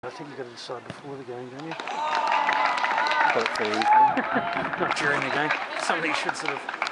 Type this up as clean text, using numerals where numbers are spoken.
I think you've got to decide before the game, don't you? Got it fairly easily. Not during the game. Somebody should sort of